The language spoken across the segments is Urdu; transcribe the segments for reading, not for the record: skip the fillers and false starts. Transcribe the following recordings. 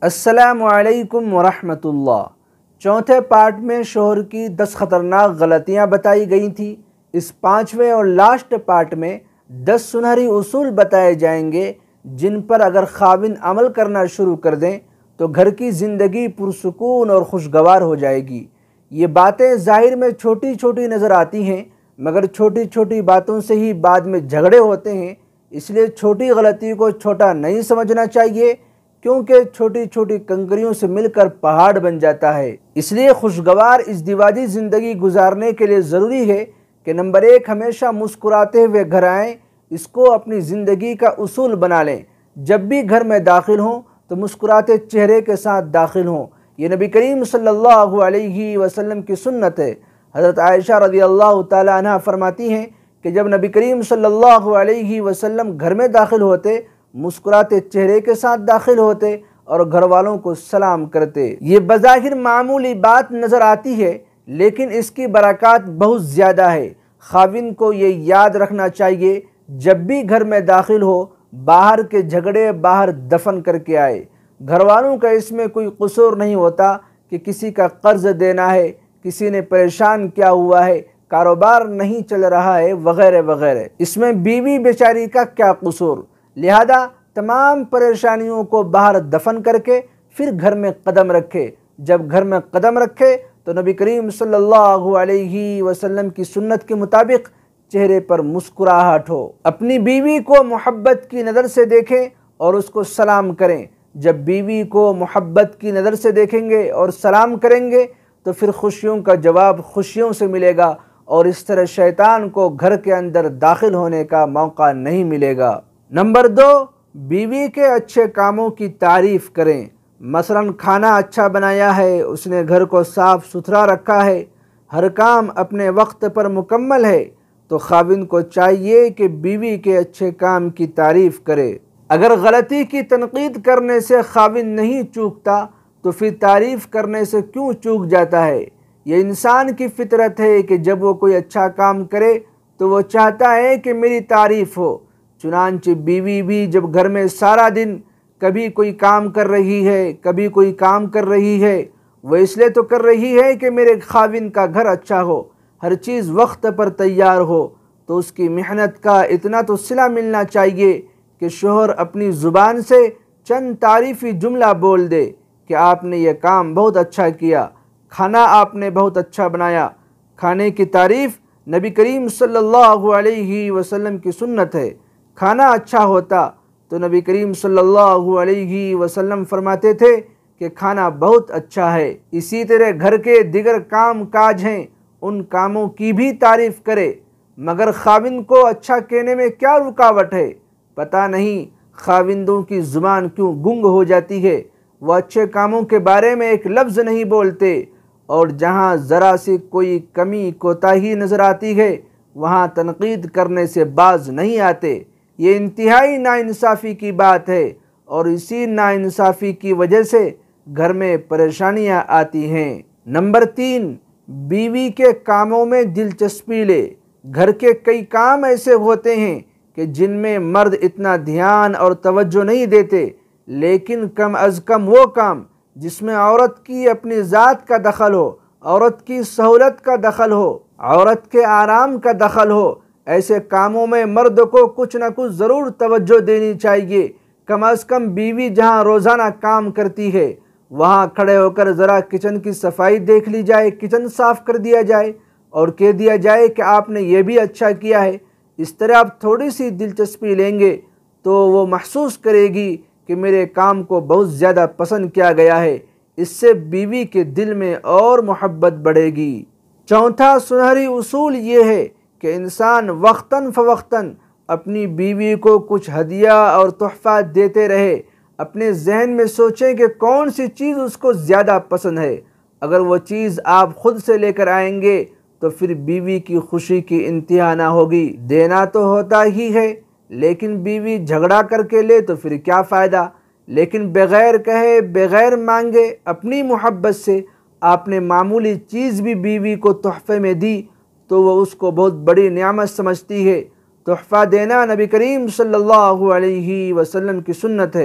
السلام علیکم ورحمۃ اللہ۔ چوتھے پارٹ میں شوہر کی 10 خطرناک غلطیاں بتائی گئی تھیں۔ اس 5ویں اور لاسٹ پارٹ میں 10 سنہری اصول بتائے جائیں گے جن پر اگر خاوند عمل کرنا شروع کر دیں تو گھر کی زندگی پرسکون اور خوشگوار ہو جائے گی۔ یہ باتیں ظاہر میں چھوٹی چھوٹی نظر آتی ہیں، مگر چھوٹی چھوٹی باتوں سے ہی بعد میں جھگڑے ہوتے ہیں، اس لیے چھوٹی غلطی کو چھوٹا نہیں سمجھنا چاہیے، کیونکہ چھوٹی چھوٹی کنکریوں سے مل کر پہاڑ بن جاتا ہے۔ اس لیے خوشگوار ازدواجی زندگی گزارنے کے لیے ضروری ہے کہ نمبر 1 ہمیشہ مسکراتے ہوئے گھر آئیں، اس کو اپنی زندگی کا اصول بنا لیں۔ جب بھی گھر میں داخل ہوں تو مسکراتے چہرے کے ساتھ داخل ہوں، یہ نبی کریم صلی اللہ علیہ وسلم کی سنت ہے۔ حضرت عائشہ رضی اللہ تعالی عنہ فرماتی ہیں کہ جب نبی کریم صلی اللہ علیہ وسلم گھر میں داخل ہوتے مسکراتے چہرے کے ساتھ داخل ہوتے اور گھر والوں کو سلام کرتے۔ یہ بظاہر معمولی بات نظر آتی ہے لیکن اس کی برکات بہت زیادہ ہے۔ خاوند کو یہ یاد رکھنا چاہیے جب بھی گھر میں داخل ہو باہر کے جھگڑے باہر دفن کر کے آئے۔ گھر والوں کا اس میں کوئی قصور نہیں ہوتا کہ کسی کا قرض دینا ہے، کسی نے پریشان کیا ہوا ہے، کاروبار نہیں چل رہا ہے، وغیرہ وغیرہ، اس میں بیوی بیچاری کا کیا قصور؟ لہذا تمام پریشانیوں کو باہر دفن کر کے پھر گھر میں قدم رکھے۔ جب گھر میں قدم رکھے تو نبی کریم صلی اللہ علیہ وسلم کی سنت کے مطابق چہرے پر مسکراہٹ ہو۔ اپنی بیوی کو محبت کی نظر سے دیکھیں اور اس کو سلام کریں۔ جب بیوی کو محبت کی نظر سے دیکھیں گے اور سلام کریں گے تو پھر خوشیوں کا جواب خوشیوں سے ملے گا اور اس طرح شیطان کو گھر کے اندر داخل ہونے کا موقع نہیں ملے گا۔ نمبر 2، بیوی کے اچھے کاموں کی تعریف کریں۔ مثلا کھانا اچھا بنایا ہے، اس نے گھر کو صاف ستھرا رکھا ہے، ہر کام اپنے وقت پر مکمل ہے، تو خاوند کو چاہیے کہ بیوی کے اچھے کام کی تعریف کرے۔ اگر غلطی کی تنقید کرنے سے خاوند نہیں چوکتا تو پھر تعریف کرنے سے کیوں چوک جاتا ہے؟ یہ انسان کی فطرت ہے کہ جب وہ کوئی اچھا کام کرے تو وہ چاہتا ہے کہ میری تعریف ہو۔ چنانچہ بیوی بھی جب گھر میں سارا دن کبھی کوئی کام کر رہی ہے کبھی کوئی کام کر رہی ہے، وہ اس لیے تو کر رہی ہے کہ میرے خاوند کا گھر اچھا ہو، ہر چیز وقت پر تیار ہو، تو اس کی محنت کا اتنا تو صلہ ملنا چاہیے کہ شوہر اپنی زبان سے چند تعریفی جملہ بول دے کہ آپ نے یہ کام بہت اچھا کیا، کھانا آپ نے بہت اچھا بنایا۔ کھانے کی تعریف نبی کریم صلی اللہ علیہ وسلم کی سنت ہے۔ کھانا اچھا ہوتا تو نبی کریم صلی اللہ علیہ وسلم فرماتے تھے کہ کھانا بہت اچھا ہے۔ اسی طرح گھر کے دیگر کام کاج ہیں، ان کاموں کی بھی تعریف کرے۔ مگر خاوند کو اچھا کہنے میں کیا رکاوٹ ہے؟ پتہ نہیں خاوندوں کی زبان کیوں گنگ ہو جاتی ہے، وہ اچھے کاموں کے بارے میں ایک لفظ نہیں بولتے، اور جہاں ذرا سی کوئی کمی کوتاہی نظر آتی ہے وہاں تنقید کرنے سے باز نہیں آتے۔ یہ انتہائی ناانصافی کی بات ہے اور اسی ناانصافی کی وجہ سے گھر میں پریشانیاں آتی ہیں۔ نمبر 3، بیوی کے کاموں میں دلچسپی لے۔ گھر کے کئی کام ایسے ہوتے ہیں کہ جن میں مرد اتنا دھیان اور توجہ نہیں دیتے، لیکن کم از کم وہ کام جس میں عورت کی اپنی ذات کا دخل ہو، عورت کی سہولت کا دخل ہو، عورت کے آرام کا دخل ہو، ایسے کاموں میں مرد کو کچھ نہ کچھ ضرور توجہ دینی چاہیے۔ کم از کم بیوی جہاں روزانہ کام کرتی ہے وہاں کھڑے ہو کر ذرا کچن کی صفائی دیکھ لی جائے، کچن صاف کر دیا جائے اور کہہ دیا جائے کہ آپ نے یہ بھی اچھا کیا ہے۔ اس طرح آپ تھوڑی سی دلچسپی لیں گے تو وہ محسوس کرے گی کہ میرے کام کو بہت زیادہ پسند کیا گیا ہے، اس سے بیوی کے دل میں اور محبت بڑھے گی۔ چوتھا سنہری اصول یہ ہے کہ انسان وقتاً فوقتاً اپنی بیوی کو کچھ ہدیہ اور تحفہ دیتے رہے۔ اپنے ذہن میں سوچیں کہ کون سی چیز اس کو زیادہ پسند ہے۔ اگر وہ چیز آپ خود سے لے کر آئیں گے تو پھر بیوی کی خوشی کی انتہا نہ ہوگی۔ دینا تو ہوتا ہی ہے لیکن بیوی جھگڑا کر کے لے تو پھر کیا فائدہ؟ لیکن بغیر کہے بغیر مانگے اپنی محبت سے آپ نے معمولی چیز بھی بیوی کو تحفے میں دی تو وہ اس کو بہت بڑی نعمت سمجھتی ہے۔ تحفہ دینا نبی کریم صلی اللہ علیہ وسلم کی سنت ہے۔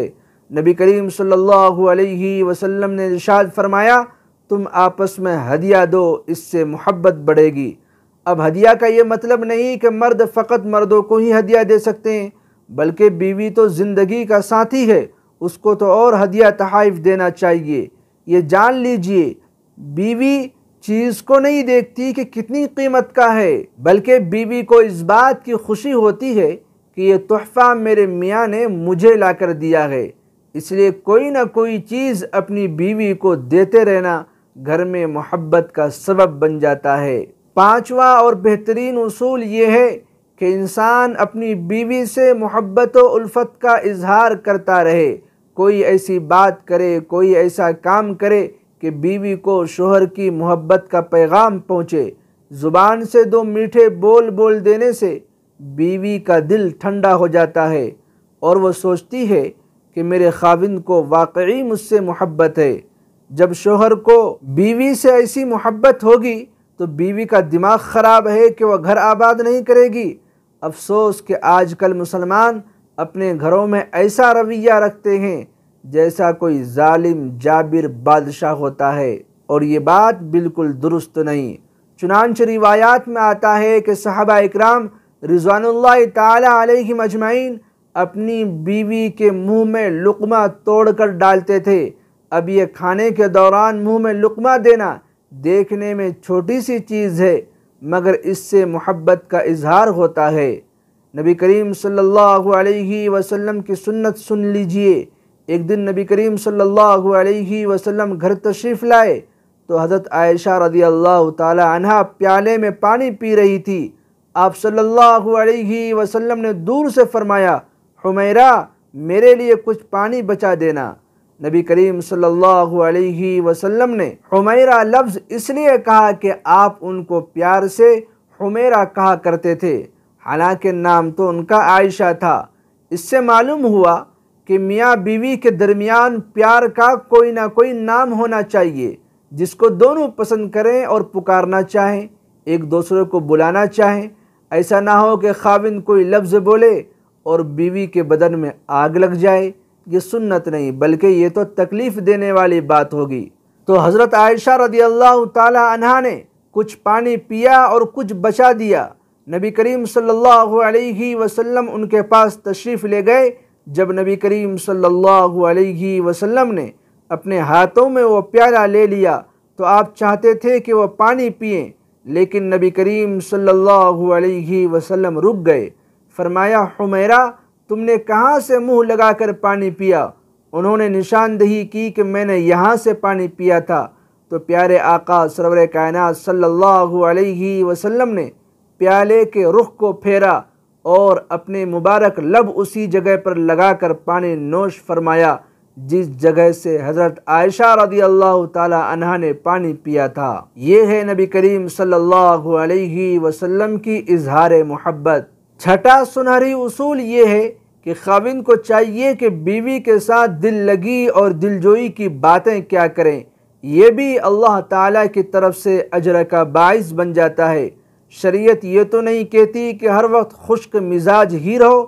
نبی کریم صلی اللہ علیہ وسلم نے ارشاد فرمایا تم آپس میں ہدیہ دو، اس سے محبت بڑھے گی۔ اب ہدیہ کا یہ مطلب نہیں کہ مرد فقط مردوں کو ہی ہدیہ دے سکتے ہیں، بلکہ بیوی تو زندگی کا ساتھی ہے، اس کو تو اور ہدیہ تحائف دینا چاہیے۔ یہ جان لیجئے بیوی چیز کو نہیں دیکھتی کہ کتنی قیمت کا ہے، بلکہ بیوی کو اس بات کی خوشی ہوتی ہے کہ یہ تحفہ میرے میاں نے مجھے لا کر دیا ہے۔ اس لیے کوئی نہ کوئی چیز اپنی بیوی کو دیتے رہنا گھر میں محبت کا سبب بن جاتا ہے۔ پانچواں اور بہترین اصول یہ ہے کہ انسان اپنی بیوی سے محبت و الفت کا اظہار کرتا رہے۔ کوئی ایسی بات کرے، کوئی ایسا کام کرے کہ بیوی کو شوہر کی محبت کا پیغام پہنچے۔ زبان سے دو میٹھے بول دینے سے بیوی کا دل ٹھنڈا ہو جاتا ہے اور وہ سوچتی ہے کہ میرے خاوند کو واقعی مجھ سے محبت ہے۔ جب شوہر کو بیوی سے ایسی محبت ہوگی تو بیوی کا دماغ خراب ہے کہ وہ گھر آباد نہیں کرے گی۔ افسوس کہ آج کل مسلمان اپنے گھروں میں ایسا رویہ رکھتے ہیں جیسا کوئی ظالم جابر بادشاہ ہوتا ہے، اور یہ بات بالکل درست نہیں۔ چنانچہ روایات میں آتا ہے کہ صحابہ اکرام رضوان اللہ تعالی علیہم اجمعین اپنی بیوی کے منہ میں لقمہ توڑ کر ڈالتے تھے۔ اب یہ کھانے کے دوران منہ میں لقمہ دینا دیکھنے میں چھوٹی سی چیز ہے، مگر اس سے محبت کا اظہار ہوتا ہے۔ نبی کریم صلی اللہ علیہ وسلم کی سنت سن لیجئے۔ ایک دن نبی کریم صلی اللہ علیہ وسلم گھر تشریف لائے تو حضرت عائشہ رضی اللہ تعالی عنہا پیالے میں پانی پی رہی تھی۔ آپ صلی اللہ علیہ وسلم نے دور سے فرمایا، حمیرہ میرے لیے کچھ پانی بچا دینا۔ نبی کریم صلی اللہ علیہ وسلم نے حمیرہ لفظ اس لیے کہا کہ آپ ان کو پیار سے حمیرہ کہا کرتے تھے، حالانکہ نام تو ان کا عائشہ تھا۔ اس سے معلوم ہوا کہ میاں بیوی کے درمیان پیار کا کوئی نہ کوئی نام ہونا چاہیے جس کو دونوں پسند کریں اور پکارنا چاہیں، ایک دوسرے کو بلانا چاہیں۔ ایسا نہ ہو کہ خاوند کوئی لفظ بولے اور بیوی کے بدن میں آگ لگ جائے۔ یہ سنت نہیں بلکہ یہ تو تکلیف دینے والی بات ہوگی۔ تو حضرت عائشہ رضی اللہ تعالی عنہا نے کچھ پانی پیا اور کچھ بچا دیا۔ نبی کریم صلی اللہ علیہ وسلم ان کے پاس تشریف لے گئے۔ جب نبی کریم صلی اللہ علیہ وسلم نے اپنے ہاتھوں میں وہ پیالہ لے لیا تو آپ چاہتے تھے کہ وہ پانی پئیں، لیکن نبی کریم صلی اللہ علیہ وسلم رک گئے۔ فرمایا، حمیرہ تم نے کہاں سے منہ لگا کر پانی پیا؟ انہوں نے نشاندہی کی کہ میں نے یہاں سے پانی پیا تھا۔ تو پیارے آقا سرور کائنات صلی اللہ علیہ وسلم نے پیالے کے رخ کو پھیرا اور اپنے مبارک لب اسی جگہ پر لگا کر پانی نوش فرمایا جس جگہ سے حضرت عائشہ رضی اللہ تعالی عنہا نے پانی پیا تھا۔ یہ ہے نبی کریم صلی اللہ علیہ وسلم کی اظہار محبت۔ چھٹا سنہری اصول یہ ہے کہ خاوند کو چاہیے کہ بیوی کے ساتھ دل لگی اور دلجوئی کی باتیں کیا کریں۔ یہ بھی اللہ تعالیٰ کی طرف سے اجر کا باعث بن جاتا ہے۔ شریعت یہ تو نہیں کہتی کہ ہر وقت خشک مزاج ہی رہو،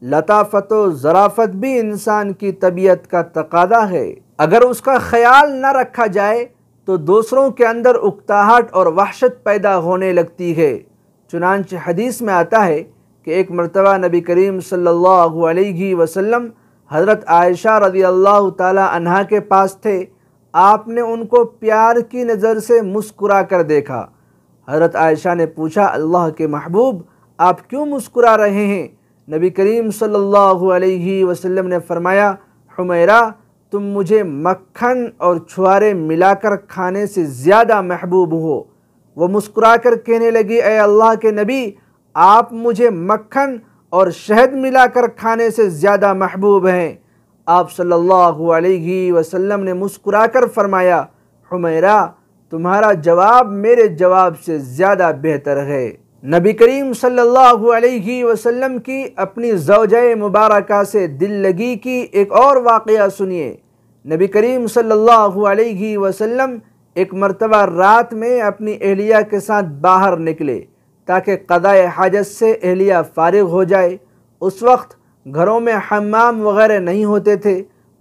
لطافت و ظرافت بھی انسان کی طبیعت کا تقاضا ہے۔ اگر اس کا خیال نہ رکھا جائے تو دوسروں کے اندر اکتاہٹ اور وحشت پیدا ہونے لگتی ہے۔ چنانچہ حدیث میں آتا ہے کہ ایک مرتبہ نبی کریم صلی اللہ علیہ وسلم حضرت عائشہ رضی اللہ تعالی عنہا کے پاس تھے۔ آپ نے ان کو پیار کی نظر سے مسکرا کر دیکھا۔ حضرت عائشہ نے پوچھا، اللہ کے محبوب آپ کیوں مسکرا رہے ہیں؟ نبی کریم صلی اللہ علیہ وسلم نے فرمایا، حمیرہ تم مجھے مکھن اور چھوارے ملا کر کھانے سے زیادہ محبوب ہو۔ وہ مسکرا کر کہنے لگی، اے اللہ کے نبی آپ مجھے مکھن اور شہد ملا کر کھانے سے زیادہ محبوب ہیں۔ آپ صلی اللہ علیہ وسلم نے مسکرا کر فرمایا، حمیرہ تمہارا جواب میرے جواب سے زیادہ بہتر ہے۔ نبی کریم صلی اللہ علیہ وسلم کی اپنی زوجہ مبارکہ سے دل لگی کی ایک اور واقعہ سنیے۔ نبی کریم صلی اللہ علیہ وسلم ایک مرتبہ رات میں اپنی اہلیہ کے ساتھ باہر نکلے تاکہ قضاء حاجت سے اہلیہ فارغ ہو جائے۔ اس وقت گھروں میں حمام وغیرہ نہیں ہوتے تھے،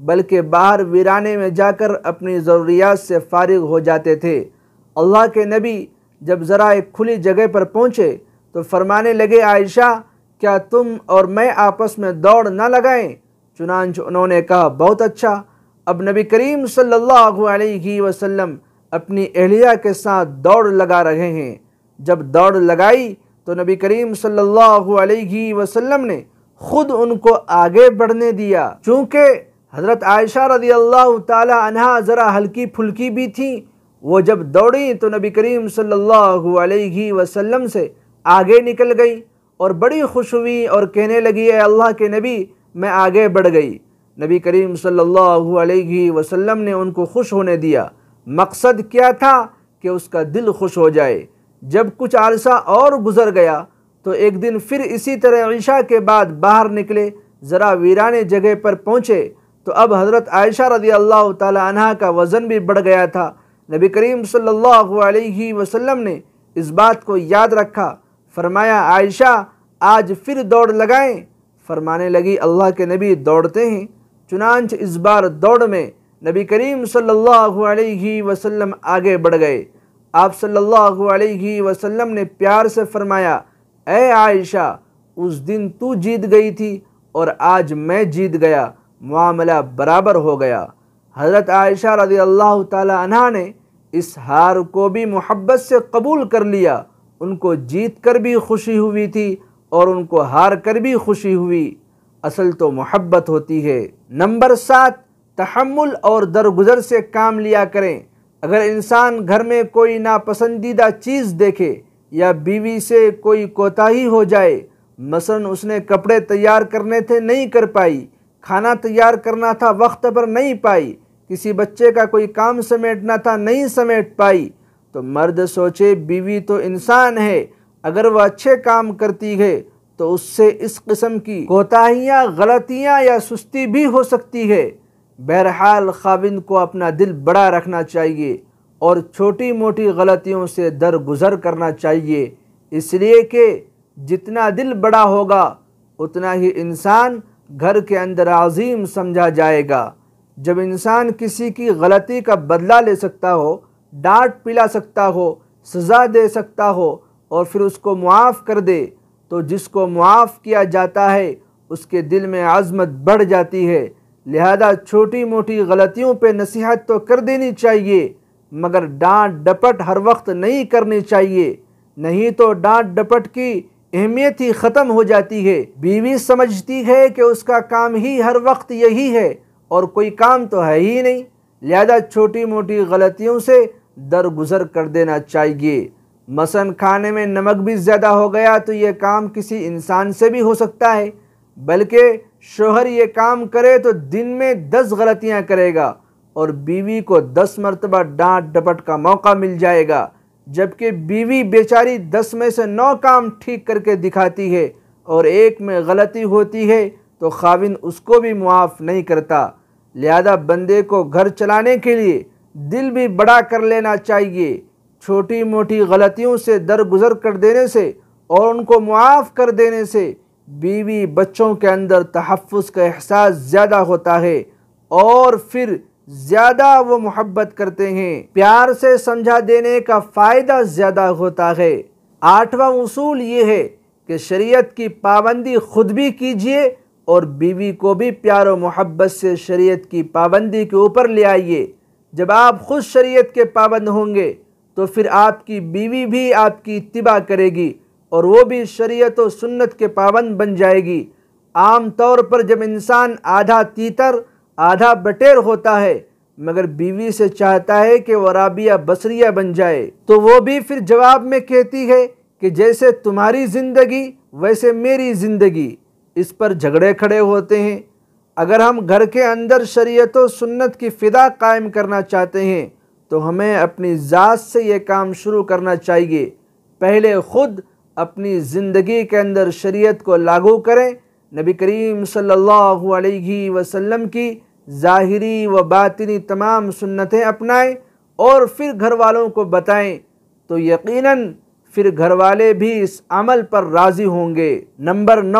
بلکہ باہر ویرانے میں جا کر اپنی ضروریات سے فارغ ہو جاتے تھے۔ اللہ کے نبی جب ذرا ایک کھلی جگہ پر پہنچے تو فرمانے لگے، عائشہ کیا تم اور میں آپس میں دوڑ نہ لگائیں؟ چنانچہ انہوں نے کہا، بہت اچھا۔ اب نبی کریم صلی اللہ علیہ وسلم اپنی اہلیہ کے ساتھ دوڑ لگا رہے ہیں۔ جب دوڑ لگائی تو نبی کریم صلی اللہ علیہ وسلم نے خود ان کو آگے بڑھنے دیا۔ چونکہ حضرت عائشہ رضی اللہ تعالی عنہا ذرا ہلکی پھلکی بھی تھیں، وہ جب دوڑیں تو نبی کریم صلی اللہ علیہ وسلم سے آگے نکل گئی اور بڑی خوش ہوئی اور کہنے لگی، اے اللہ کے نبی میں آگے بڑھ گئی۔ نبی کریم صلی اللہ علیہ وسلم نے ان کو خوش ہونے دیا۔ مقصد کیا تھا؟ کہ اس کا دل خوش ہو جائے۔ جب کچھ عرصہ اور گزر گیا تو ایک دن پھر اسی طرح عشاء کے بعد باہر نکلے، ذرا ویرانے جگہ پر پہنچے تو اب حضرت عائشہ رضی اللہ تعالی عنہا کا وزن بھی بڑھ گیا تھا۔ نبی کریم صلی اللہ علیہ وسلم نے اس بات کو یاد رکھا، فرمایا، عائشہ آج پھر دوڑ لگائیں؟ فرمانے لگی، اللہ کے نبی دوڑتے ہیں۔ چنانچہ اس بار دوڑ میں نبی کریم صلی اللہ علیہ وسلم آگے بڑھ گئے۔ آپ صلی اللہ علیہ وسلم نے پیار سے فرمایا، اے عائشہ اس دن تو جیت گئی تھی اور آج میں جیت گیا، معاملہ برابر ہو گیا۔ حضرت عائشہ رضی اللہ تعالی عنہا نے اس ہار کو بھی محبت سے قبول کر لیا۔ ان کو جیت کر بھی خوشی ہوئی تھی اور ان کو ہار کر بھی خوشی ہوئی۔ اصل تو محبت ہوتی ہے۔ نمبر 7، تحمل اور درگزر سے کام لیا کریں۔ اگر انسان گھر میں کوئی ناپسندیدہ چیز دیکھے یا بیوی سے کوئی کوتاہی ہو جائے، مثلا اس نے کپڑے تیار کرنے تھے نہیں کر پائی، کھانا تیار کرنا تھا وقت پر نہیں پائی، کسی بچے کا کوئی کام سمیٹنا تھا نہیں سمیٹ پائی، تو مرد سوچے بیوی تو انسان ہے، اگر وہ اچھے کام کرتی ہے تو اس سے اس قسم کی کوتاہیاں، غلطیاں یا سستی بھی ہو سکتی ہے۔ بہرحال خاوند کو اپنا دل بڑا رکھنا چاہیے اور چھوٹی موٹی غلطیوں سے درگزر کرنا چاہیے، اس لیے کہ جتنا دل بڑا ہوگا اتنا ہی انسان گھر کے اندر عظیم سمجھا جائے گا۔ جب انسان کسی کی غلطی کا بدلہ لے سکتا ہو، ڈانٹ پلا سکتا ہو، سزا دے سکتا ہو اور پھر اس کو معاف کر دے تو جس کو معاف کیا جاتا ہے اس کے دل میں عظمت بڑھ جاتی ہے۔ لہذا چھوٹی موٹی غلطیوں پہ نصیحت تو کر دینی چاہیے، مگر ڈانٹ ڈپٹ ہر وقت نہیں کرنی چاہیے، نہیں تو ڈانٹ ڈپٹ کی اہمیت ہی ختم ہو جاتی ہے۔ بیوی سمجھتی ہے کہ اس کا کام ہی ہر وقت یہی ہے اور کوئی کام تو ہے ہی نہیں، لہذا چھوٹی موٹی غلطیوں سے درگزر کر دینا چاہیے۔ مثلا کھانے میں نمک بھی زیادہ ہو گیا تو یہ کام کسی انسان سے بھی ہو سکتا ہے، بلکہ شوہر یہ کام کرے تو دن میں 10 غلطیاں کرے گا اور بیوی کو 10 مرتبہ ڈانٹ ڈپٹ کا موقع مل جائے گا، جبکہ بیوی بیچاری 10 میں سے 9 کام ٹھیک کر کے دکھاتی ہے اور ایک میں غلطی ہوتی ہے تو خاوند اس کو بھی معاف نہیں کرتا۔ لہذا بندے کو گھر چلانے کے لیے دل بھی بڑا کر لینا چاہیے۔ چھوٹی موٹی غلطیوں سے درگزر کر دینے سے اور ان کو معاف کر دینے سے بیوی بچوں کے اندر تحفظ کا احساس زیادہ ہوتا ہے اور پھر زیادہ وہ محبت کرتے ہیں، پیار سے سمجھا دینے کا فائدہ زیادہ ہوتا ہے۔ 8واں اصول یہ ہے کہ شریعت کی پابندی خود بھی کیجیے اور بیوی کو بھی پیار و محبت سے شریعت کی پابندی کے اوپر لے آئیے۔ جب آپ خود شریعت کے پابند ہوں گے تو پھر آپ کی بیوی بھی آپ کی اتباع کرے گی اور وہ بھی شریعت و سنت کے پابند بن جائے گی۔ عام طور پر جب انسان آدھا تیتر آدھا بٹیر ہوتا ہے مگر بیوی سے چاہتا ہے کہ وہ رابعہ بصریہ بن جائے تو وہ بھی پھر جواب میں کہتی ہے کہ جیسے تمہاری زندگی ویسے میری زندگی، اس پر جھگڑے کھڑے ہوتے ہیں۔ اگر ہم گھر کے اندر شریعت و سنت کی فضا قائم کرنا چاہتے ہیں تو ہمیں اپنی ذات سے یہ کام شروع کرنا چاہیے۔ پہلے خود اپنی زندگی کے اندر شریعت کو لاگو کریں، نبی کریم صلی اللہ علیہ وسلم کی ظاہری و باطنی تمام سنتیں اپنائیں اور پھر گھر والوں کو بتائیں تو یقیناً پھر گھر والے بھی اس عمل پر راضی ہوں گے۔ نمبر 9،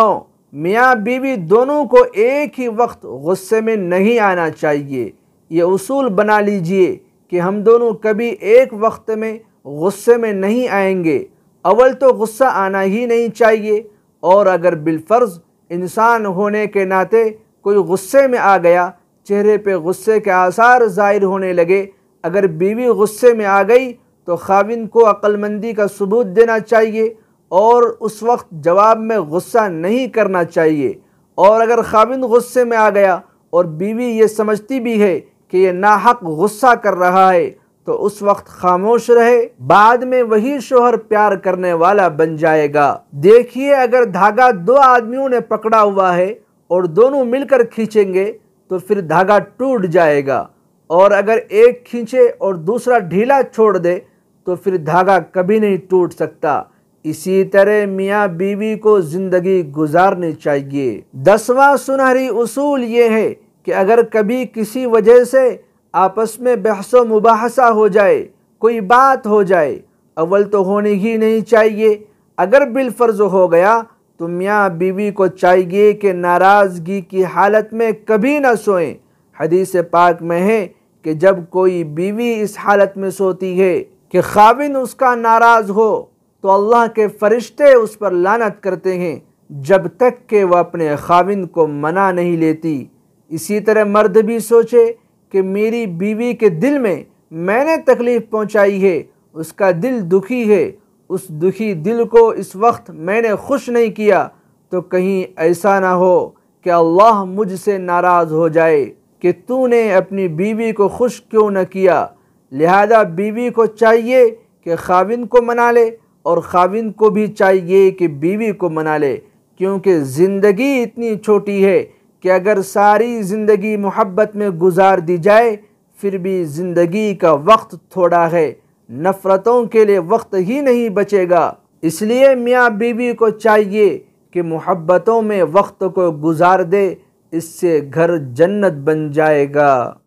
میاں بیوی دونوں کو ایک ہی وقت غصے میں نہیں آنا چاہیے۔ یہ اصول بنا لیجئے کہ ہم دونوں کبھی ایک وقت میں غصے میں نہیں آئیں گے۔ اول تو غصہ آنا ہی نہیں چاہیے، اور اگر بالفرض انسان ہونے کے ناطے کوئی غصے میں آ گیا، چہرے پہ غصے کے آثار ظاہر ہونے لگے، اگر بیوی غصے میں آ گئی تو خاوند کو عقل مندی کا ثبوت دینا چاہیے اور اس وقت جواب میں غصہ نہیں کرنا چاہیے۔ اور اگر خاوند غصے میں آ گیا اور بیوی یہ سمجھتی بھی ہے کہ یہ ناحق غصہ کر رہا ہے تو اس وقت خاموش رہے، بعد میں وہی شوہر پیار کرنے والا بن جائے گا۔ دیکھیے، اگر دھاگا دو آدمیوں نے پکڑا ہوا ہے اور دونوں مل کر کھینچیں گے تو پھر دھاگا ٹوٹ جائے گا، اور اگر ایک کھینچے اور دوسرا ڈھیلا چھوڑ دے تو پھر دھاگا کبھی نہیں ٹوٹ سکتا۔ اسی طرح میاں بیوی کو زندگی گزارنی چاہیے۔ 10واں سنہری اصول یہ ہے کہ اگر کبھی کسی وجہ سے آپس میں بحث و مباحثہ ہو جائے، کوئی بات ہو جائے، اول تو ہونی ہی نہیں چاہیے، اگر بالفرض ہو گیا تو میاں بیوی کو چاہیے کہ ناراضگی کی حالت میں کبھی نہ سوئیں۔ حدیث پاک میں ہے کہ جب کوئی بیوی اس حالت میں سوتی ہے کہ خاوند اس کا ناراض ہو تو اللہ کے فرشتے اس پر لعنت کرتے ہیں جب تک کہ وہ اپنے خاوند کو منا نہیں لیتی۔ اسی طرح مرد بھی سوچے کہ میری بیوی کے دل میں نے تکلیف پہنچائی ہے، اس کا دل دکھی ہے، اس دکھی دل کو اس وقت میں نے خوش نہیں کیا تو کہیں ایسا نہ ہو کہ اللہ مجھ سے ناراض ہو جائے کہ تو نے اپنی بیوی کو خوش کیوں نہ کیا۔ لہذا بیوی کو چاہیے کہ خاوند کو منا لے اور خاوند کو بھی چاہیے کہ بیوی کو منا لے، کیونکہ زندگی اتنی چھوٹی ہے کہ اگر ساری زندگی محبت میں گزار دی جائے پھر بھی زندگی کا وقت تھوڑا ہے، نفرتوں کے لیے وقت ہی نہیں بچے گا۔ اس لیے میاں بیوی کو چاہیے کہ محبتوں میں وقت کو گزار دے، اس سے گھر جنت بن جائے گا۔